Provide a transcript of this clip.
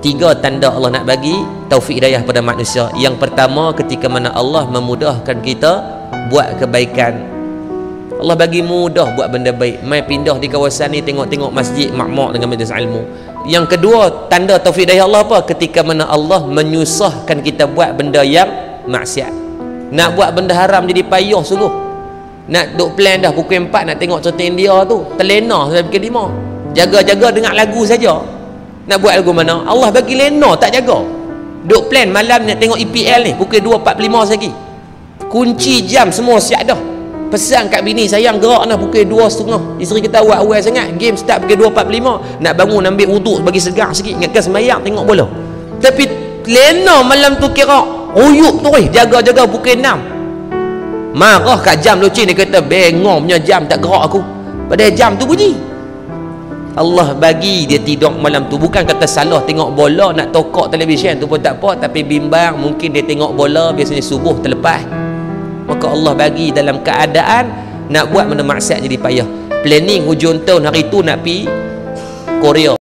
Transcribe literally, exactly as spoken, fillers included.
tiga tanda Allah nak bagi taufik hidayah pada manusia. Yang pertama, ketika mana Allah memudahkan kita buat kebaikan. Allah bagi mudah buat benda baik. Mai pindah di kawasan ni, tengok-tengok masjid makmur dengan majlis ilmu. Yang kedua, tanda taufik hidayah Allah apa? Ketika mana Allah menyusahkan kita buat benda yang maksiat. Nak buat benda haram jadi payah sungguh. Nak duk plan dah pukul empat nak tengok cerita India tu, terlena sampai pukul lima. Jaga-jaga dengar lagu saja. Nak buat lagu mana? Allah bagi lena tak jaga. Duk plan malam nak tengok E P L ni pukul dua empat puluh lima lagi. Kunci jam semua siap dah. Pesan kat bini, sayang gerak nak pukul dua setengah. Isteri kita awal-awal sangat, game start pukul dua empat puluh lima. Nak bangun ambil wuduk bagi segar sikit, ingatkan sembahyang tengok bola. Tapi lena malam tu kira ruyuk tu weh, jaga-jaga pukul enam. Marah kat jam lucin, dia kata bengong punya jam tak gerak aku. Padahal jam tu bunyi. Allah bagi dia tidur malam tu, bukan kata salah tengok bola nak tokok televisyen tu pun tak apa, tapi bimbang mungkin dia tengok bola biasanya subuh terlepas. Maka Allah bagi dalam keadaan nak buat benda maksiat jadi payah. Planning hujung tahun hari tu nak pi Korea.